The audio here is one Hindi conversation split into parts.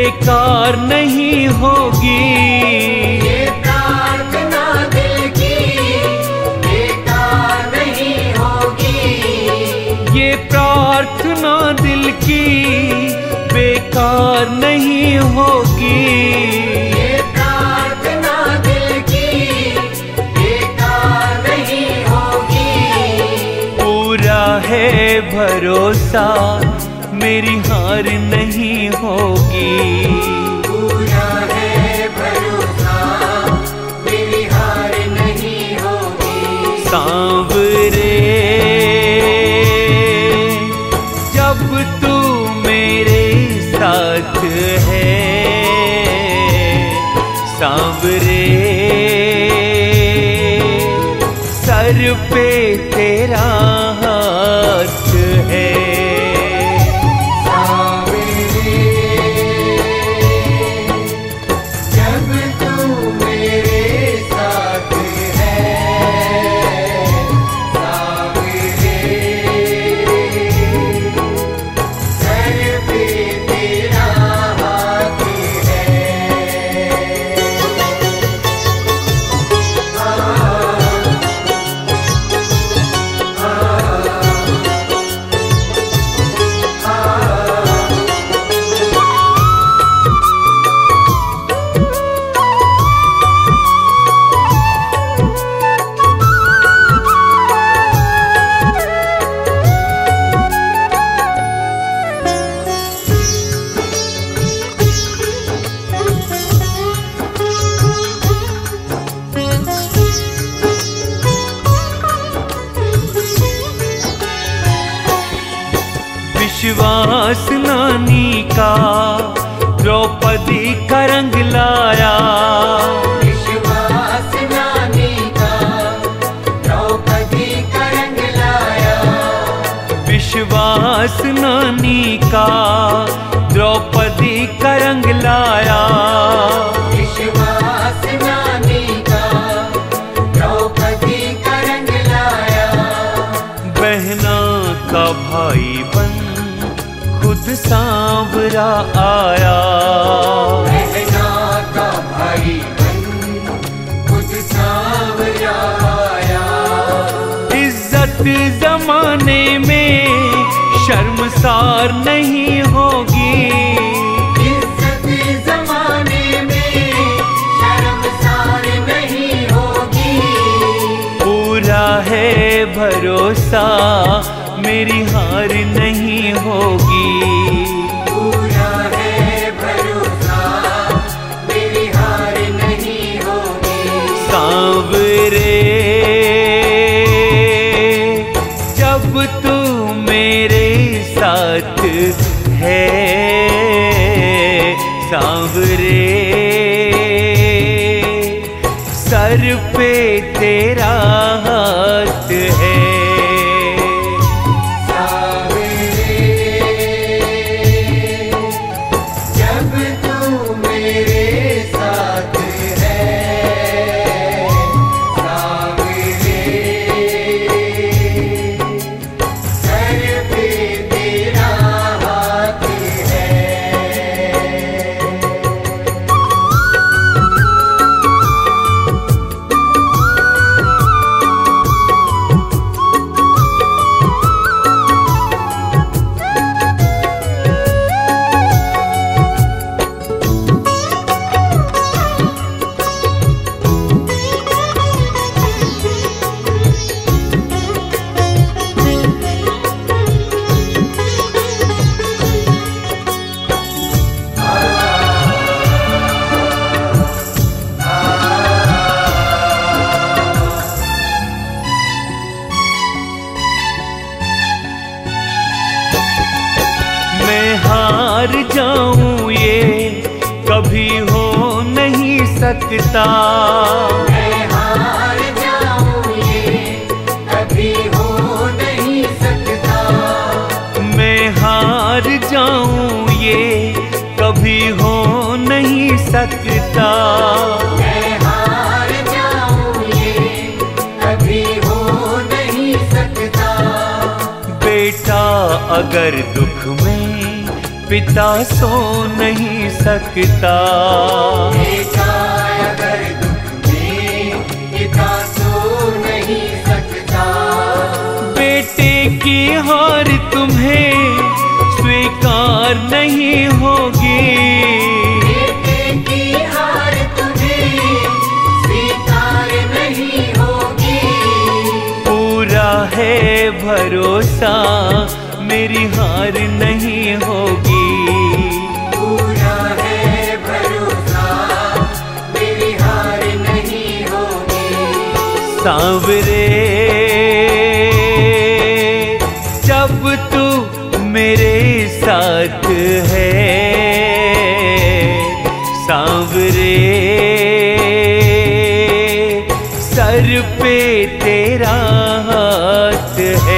बेकार नहीं होगी। ये प्रार्थना दिल की बेकार नहीं होगी। ये प्रार्थना दिल की बेकार नहीं होगी। ये प्रार्थना दिल की बेकार नहीं होगी। पूरा है भरोसा मेरी हार नहीं होगी। पूरा है भरोसा मेरी हार नहीं होगी। सांवरे जब तू मेरे साथ है, सांवरे सर पे तेरा हाथ है। विश्वास नानी का द्रौपदी का रंग लाया। विश्वास नानी का द्रौपदी का रंग लाया। विश्वास नानी का द्रौपदी का रंग लाया। विश्वास नानी का द्रौपदी का रंग लाया। बहना का भाई बन खुद सांवरा आया। बहना का भाई बन खुद सांवरा आया। इज्जत जमाने में शर्मसार नहीं होगी। इज्जत जमाने में शर्मसार नहीं होगी। पूरा है भरोसा मेरी हार नहीं होगी। पूरा है भरोसा मेरी हार नहीं होगी। सांवरे जब तू मेरे साथ है, सांवरे सर पे तेरा हाथ है। जब तू मेरे साथ है, सांवरे सर पे तेरा हाथ है। हार जाऊं ये कभी हो नहीं सकता। मैं हार जाऊं ये कभी हो नहीं सकता। मैं हार जाऊं ये कभी हो नहीं सकता। मैं हार जाऊं ये कभी हो नहीं सकता। बेटा अगर दुख में पिता सो नहीं सकता। बेटा अगर दुख में पिता सो नहीं सकता। बेटे की हार तुम्हें स्वीकार नहीं होगी। बेटे की हार तुम्हें स्वीकार नहीं होगी। पूरा है भरोसा मेरी हार नहीं होगी। पूरा है भरोसा मेरी हार नहीं होगी। सांवरे जब तू मेरे साथ है, सांवरे सर पे तेरा हाथ है।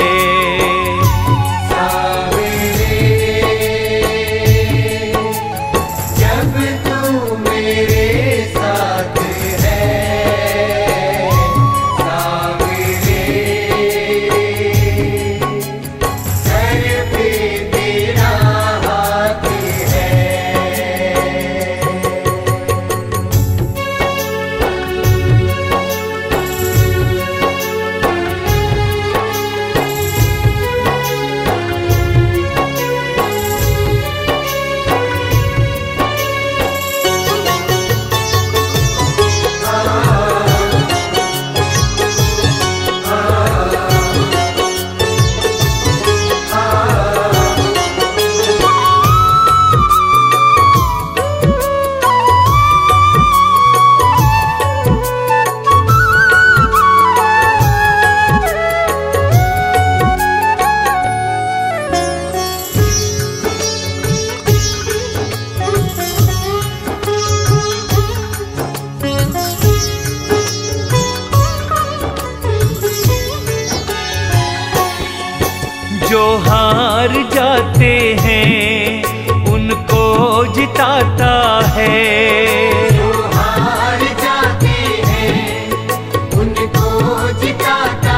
जो हार जाते हैं उनको जिताता है। जो हार जाते हैं उनको जिताता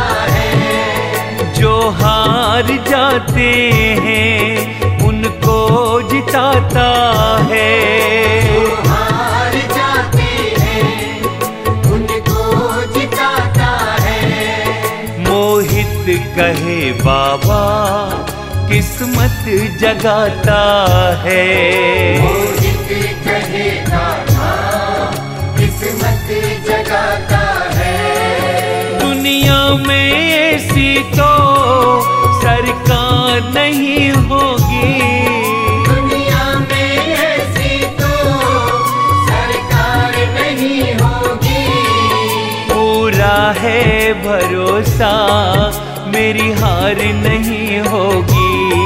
है। जो हार जाते हैं उनको जिताता है। जो हार जाते हैं उनको जिताता है। मोहित कहे बाबा किस्मत जगाता है। मोहित कहे बाबा किस्मत जगाता है। दुनिया में ऐसी तो सरकार नहीं होगी। दुनिया में ऐसी तो सरकार नहीं होगी। पूरा है भरोसा मेरी हार नहीं होगी।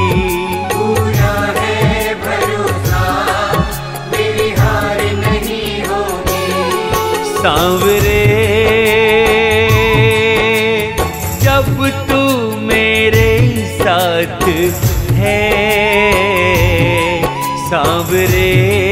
पूरा है भरोसा मेरी हार नहीं होगी। सांवरे जब तू मेरे साथ है, सांवरे